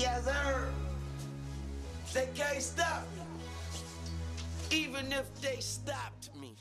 Yes, sir. They can't stop me. Even if they stopped me.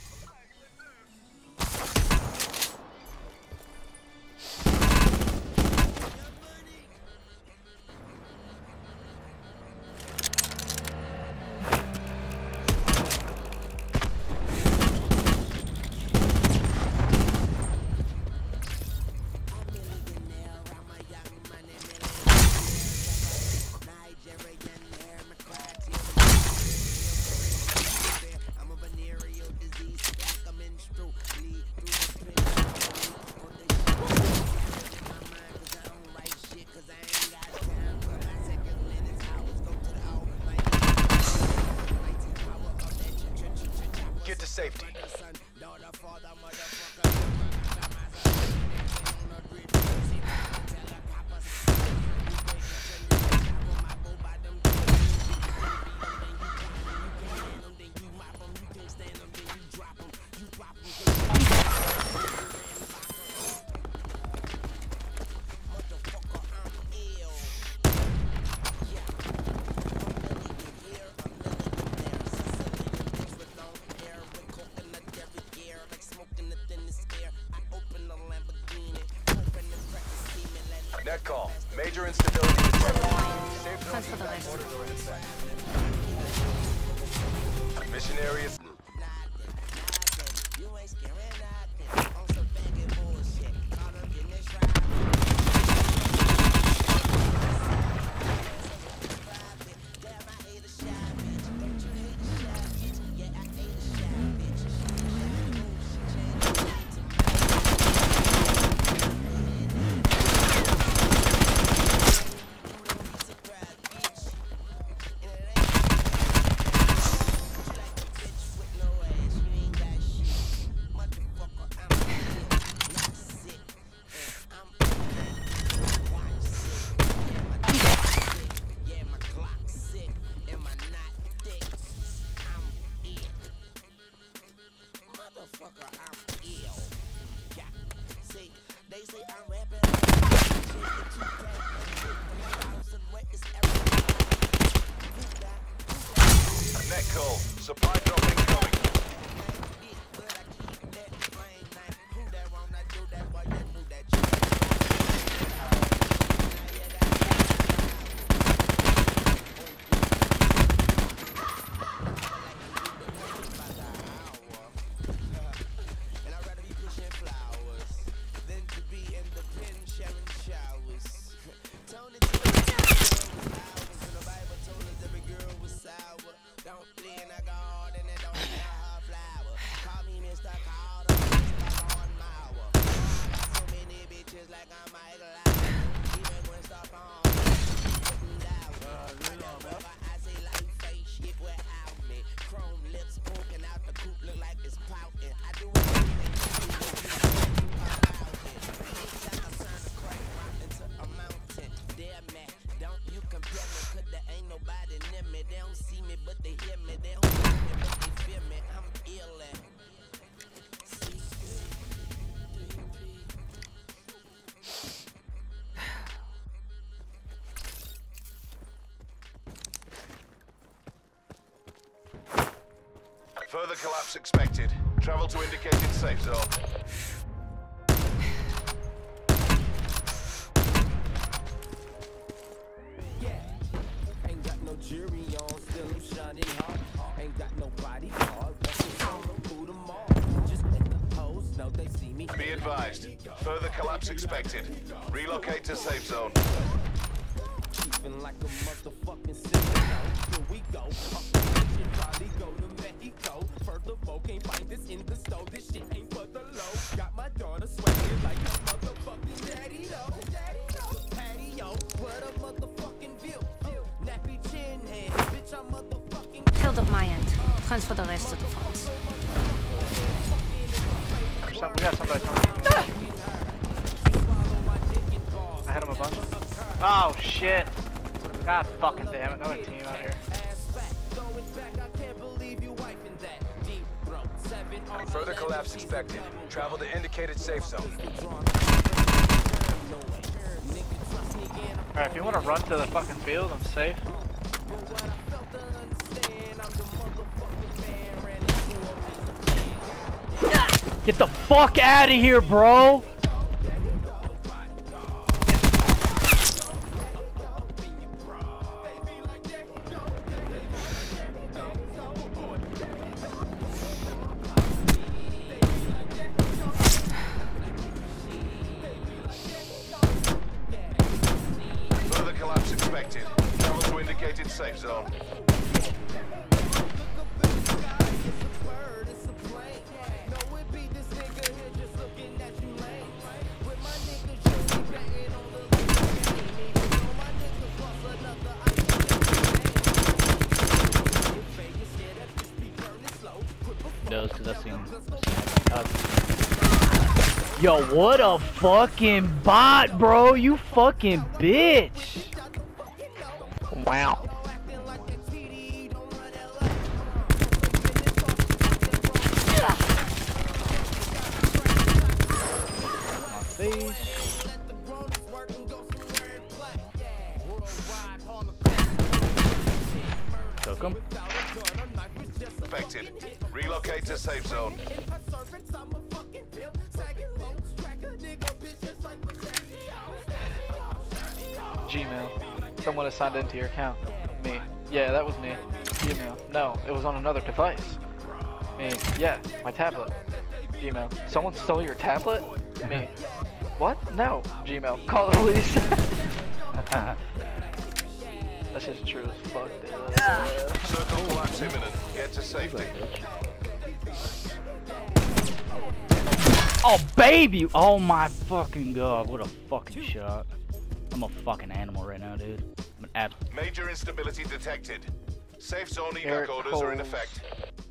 Get to safety. Net call. Major instability detected. Safe zone mission areas. Net call. Supply drop incoming. Further collapse expected. Travel to indicated safe zone. Ain't got no jury on, still I'm shining hard. Ain't got no bodyguard, walking solo through the mall. Just let the hoes know they see me. Be advised. Further collapse expected. Relocate to safe zone. Keeping like a motherfucking sinner. Here we go. Probably go to Mexico. Furthermore, can't find this in the store. This shit ain't for the low. Got my daughter sweating like a motherfucking daddy though. Patio, what a motherfucking view. Nappy chin head, bitch, I'm motherfucking. Killed up my end. Transfer the rest to the front. We got somebody coming. I hit him a bunch. Oh shit! God fucking damn it! Another team out here. Further collapse expected. Travel to indicated safe zone. Alright, if you want to run to the fucking field, I'm safe. Get the fuck out of here, bro! Further collapse expected. Travel to indicated safe zone. Those, cause I've seen Yo, what a fucking bot, bro! You fucking bitch! Wow. My face. Took him. Affected. Relocate to safe zone. Gmail. Someone has signed into your account. Me. Yeah, that was me. Gmail. No, it was on another device. Me. Yeah, my tablet. Gmail. Someone stole your tablet? Me. What? No. Gmail. Call the police. That's just true as fuck, dude. Circle collapse imminent. Get to safety. Oh, baby! Oh my fucking god, what a fucking shot. I'm a fucking animal right now, dude. I'm an ab. Major instability detected. Safe zone Eric evac orders are in Coles. effect.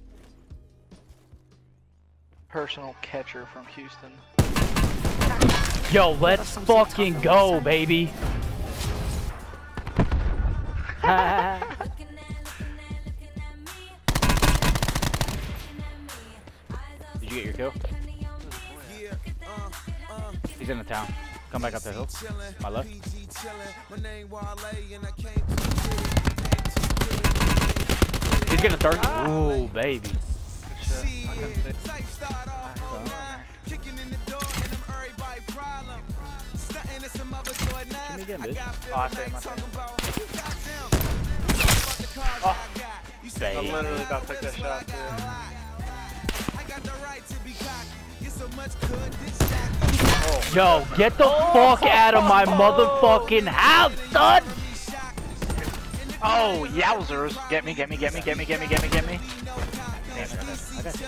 Personal catcher from Houston. Yo, let's fucking go, baby! Did you get your kill? He's in the town. Come back up the hill. My left. He's getting a third. Ooh, baby. Give me again, bitch. Oh, I saved myself. I'm Baby. literally about to take that shot, dude. Yo, get the fuck out of my motherfucking house, son! Oh, yowzers. Get me, get me, get me, get me, get me, get me, get me. Damn it, I got you.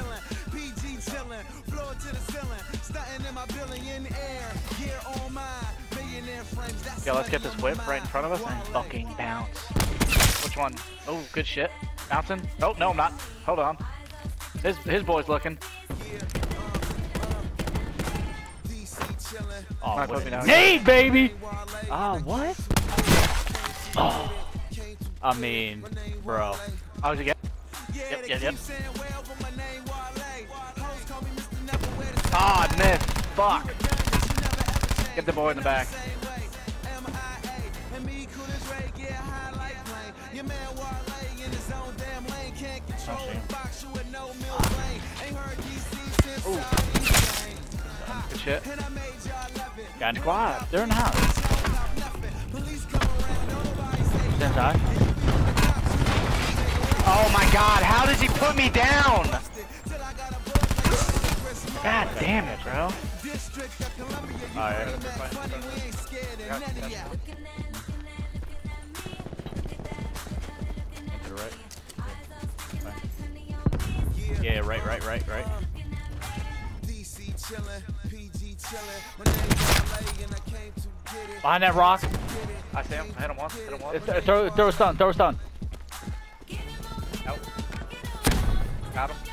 Yo, let's get this whip right in front of us and fucking bounce. Which one? Oh, good shit. Bouncing? Oh, no, I'm not. Hold on. His boy's looking. Oh, Alright, what put me a down. need, baby! Ah, what? Oh. I mean, bro. Oh, did you get? Yep. Ah, I missed. Fuck. Get the boy in the back. Ooh. Good shit. Got in quad. They're in the house. He's inside. Oh my god, how does he put me down? God damn it, bro. Alright. Yeah, right. Behind that rock. I see him. Hit him once. Hit him once. Throw a stun. Nope. Got him.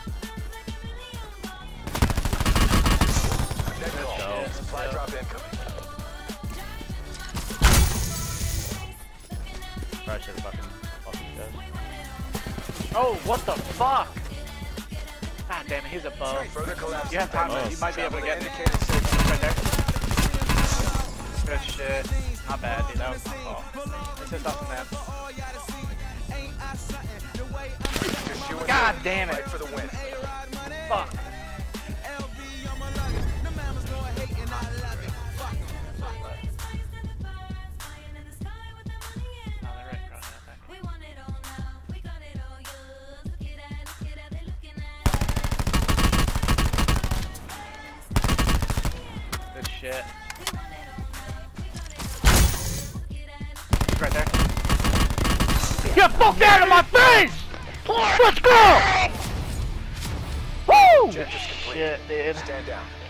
Supply drop incoming. Probably should have fucking done. Oh, what the fuck? God damn it, he's a bow. Further collapse. You have time, Oh. you might be able to get me. Indicated safe zone. Right there. Good shit. Not bad, dude. That No. Oh. It's just off the map. Just you and God me. damn it. Fight for the win. Fuck. Good shit. He's right there. Get the fuck out of my face! Let's go! Woo! Objective complete. Shit, dude. Stand down.